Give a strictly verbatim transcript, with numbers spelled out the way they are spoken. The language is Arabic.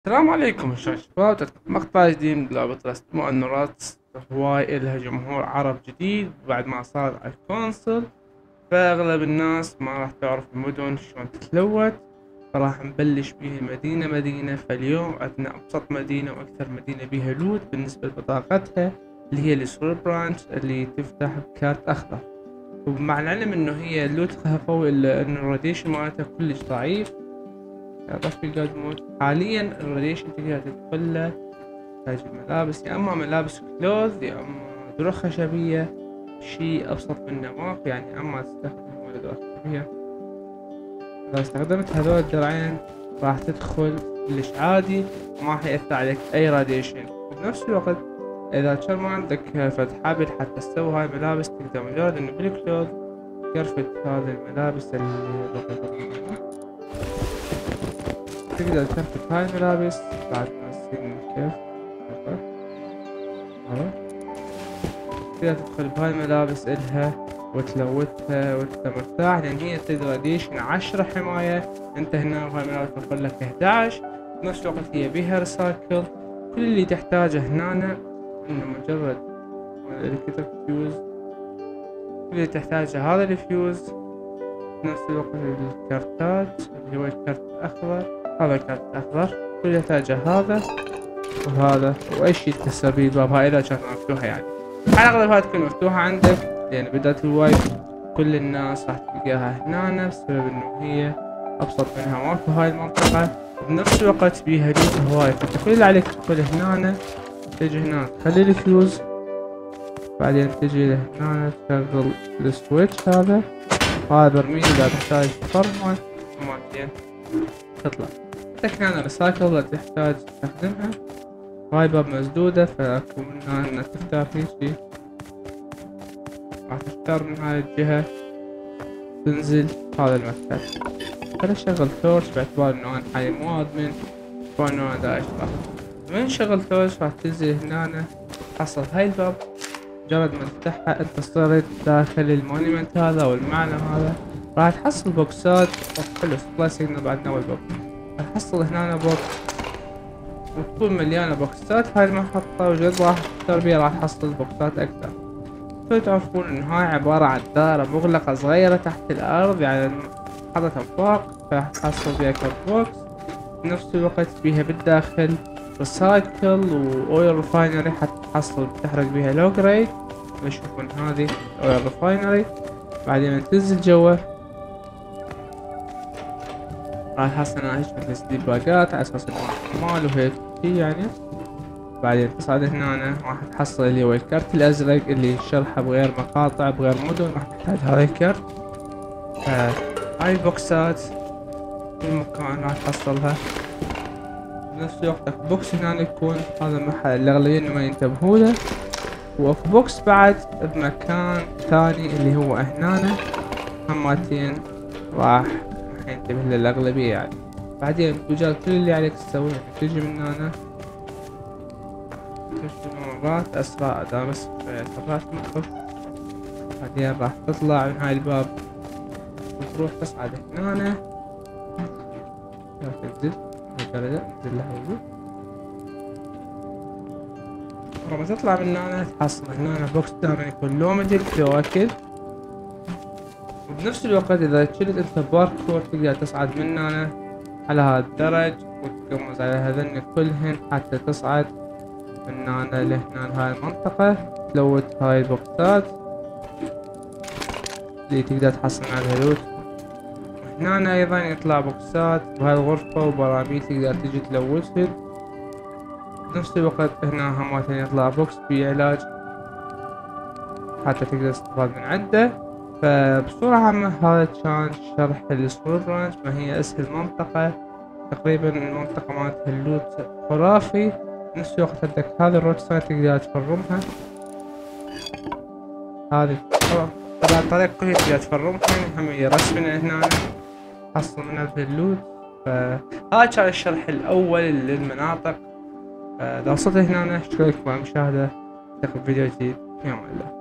السلام عليكم يا شباب، مقطع جديد من لعبة راست مو انه راست هواي الها جمهور عرب جديد بعد ما صار على الكونسل. فاغلب الناس ما راح تعرف المدن شلون تتلوت، فراح نبلش بيه مدينة مدينة. فاليوم عندنا ابسط مدينة واكثر مدينة بيها لوت بالنسبة لبطاقتها اللي هي السول برانش اللي تفتح بكارت اخضر. ومع العلم انه هي لوتها قوي الا انه الراديشن مالتها كلش ضعيف. رفيقات مود حاليا الراديشن تقدر تدخل له تحتاج الملابس، يا اما ملابس كلوز يا اما درع خشبية. شي ابسط منه ماكو، يعني اما تستخدم درع خشبية. اذا استخدمت هذول الدرعين راح تدخل كلش عادي وما حيأثر عليك اي راديشن. وبنفس الوقت اذا كان ما عندك فد حبل حتى تسوي هاي الملابس تقدر مجرد انه بالكلوز تكرفت هذه الملابس اللي تقدر تركب هاي الملابس بعد ما تصير كيف تقدر تدخل بهاي الملابس إلها وتلوتها وانت مرتاح، لأن هي تراديشن عشرة حماية. انت هنا بهاي الملابس توفر لك احدعش. بنفس الوقت هي بيها ريسايكل. كل اللي تحتاجه هنا انه مجرد الكتريك فيوز. كل اللي تحتاجه هذا الفيوز. بنفس الوقت الكارتات اللي هو الكارت الأخضر، هذا كارت أخضر. كل اللي يحتاجه هذا وهذا، وأي شي تكسر بيه الباب. هاي إذا كانت مفتوحة، يعني على الأغلب هاي تكون مفتوحة عندك، لأن بداية الوايب كل الناس راح تلقاها هنا بسبب إنه هي أبسط منها ماكو هاي المنطقة. وبنفس الوقت بيها لوت هواي. فأنت كل اللي عليك تدخل هنا، تجي هنا تخلي الفيوز، بعدين تجي لهنا تشغل السويتش هذا. هذا برميل إذا تحتاج تفرمه ومالتين تطلع. عندك هنا ريسايكل إذا تحتاج تستخدمها. هاي باب مسدودة فأكو منها إنك تختار هيجي، راح تختار من هاي الجهة تنزل هذا المكتب. خلي أشغل تورش باعتبار إنه أنا حاليا مو أدمن، فإنه أنا دا أشتغل. من شغل تورش راح تنزل هنا تحصل هاي الباب. مجرد ما تفتحها انت صرت داخل المونيمنت هذا والمعنى هذا. راح تحصل بوكسات حلو سبلاي سيجنال بعد نوع البوكس. راح تحصل هنا بوكس وتكون مليانة بوكسات. هاي المحطة وجد راح تختار بيها راح تحصل بوكسات اكثر. شو تعرفون ان هاي عبارة عن دائرة مغلقة صغيرة تحت الارض، يعني حطتها فوق فراح تحصل بيها كم بوكس. بنفس الوقت بيها بالداخل ريسايكل واويل ريفاينري حتى تحصل تحرق بيها لو جريد. نشوفون هذه اويل ريفاينري. بعدين تنزل جوا راح تحصل هنا هيك مثل ديباجات على اساس الاحتمال وهيك شي يعني. بعدين تصعد هنا راح تحصل اللي هو الكارت الازرق اللي شرحه بغير مقاطع بغير مدن. راح تحتاج هذا الكارت. هاي البوكسات في مكان راح تحصلها. بنفس الوقت بوكس هنا يكون هذا المحل الأغلبية ما ينتبهوا له. وفي بوكس بعد بمكان ثاني اللي هو هنا هماتين راح ينتبه له الأغلبية يعني. بعدين توجد كل اللي عليك تسويه تجي من هنا تشتري مرات أسرع إذا بس مرات مخف. بعدين راح تطلع من هاي الباب وتروح تصعد هنا. راح تنزل هالدرجة تنزل لها هيجي. لما تطلع من هنا تحصل هنا بوكس ثاني يكون لو مدل فواكه. وبنفس الوقت إذا شلت أنت باركور تقدر تصعد من هنا على هذا الدرج وتقمز على هذن كلهن حتى تصعد من هنا لهنا هاي المنطقة. تلوت هاي البوكسات اللي تقدر تحصل على لوت. هنا ايضا يطلع بوكسات بهاي الغرفة وبراميل تقدر تجي تلوثهن. بنفس الوقت هنا هماتين يطلع بوكس فيه علاج حتى تقدر تستفاد من عنده. فبصورة عامة هذا كان شرح السول برانش. ما هي اسهل منطقة تقريبا، المنطقة مالتها اللوت خرافي. بنفس الوقت عندك هذه الروتسايت تقدر تفرمها. هذه طبعا الطريقة كلها تقدر تفرمها، هم رسمنا هنا حصل منها في اللوت. فهذا كان الشرح الأول للمناطق. إذا وصلت هنا اشترك مع المشاهدة. نلتقي في فيديو جديد. في أمان الله.